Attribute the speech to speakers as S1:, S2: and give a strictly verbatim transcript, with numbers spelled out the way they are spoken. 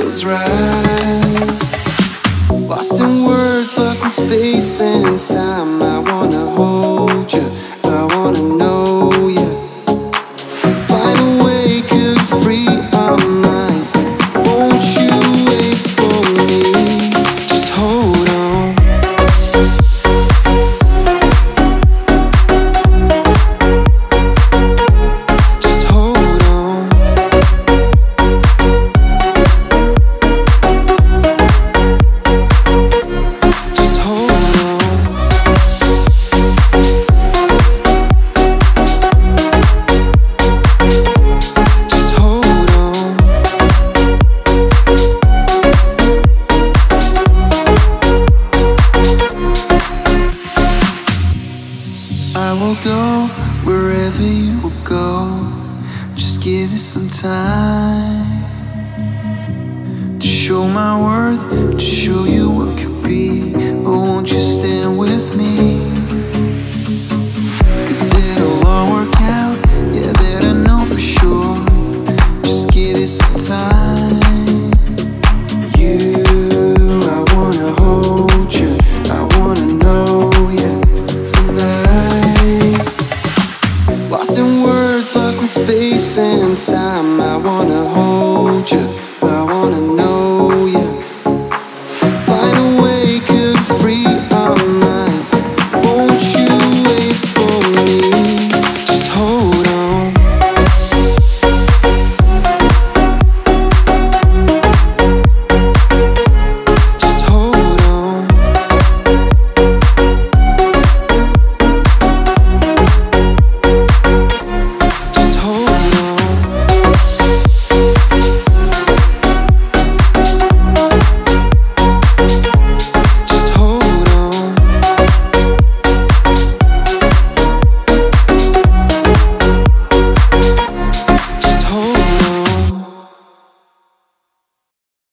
S1: feels right. Lost in words, lost in space and time. I wanna hold you, I wanna know you. Find a way, could free our minds. Won't you wait for me? Just hold on. Just hold on. Just hold on. Just hold on. I will go wherever you will go. Just give it some time to show my worth, to show you what could be. Oh, won't you stand with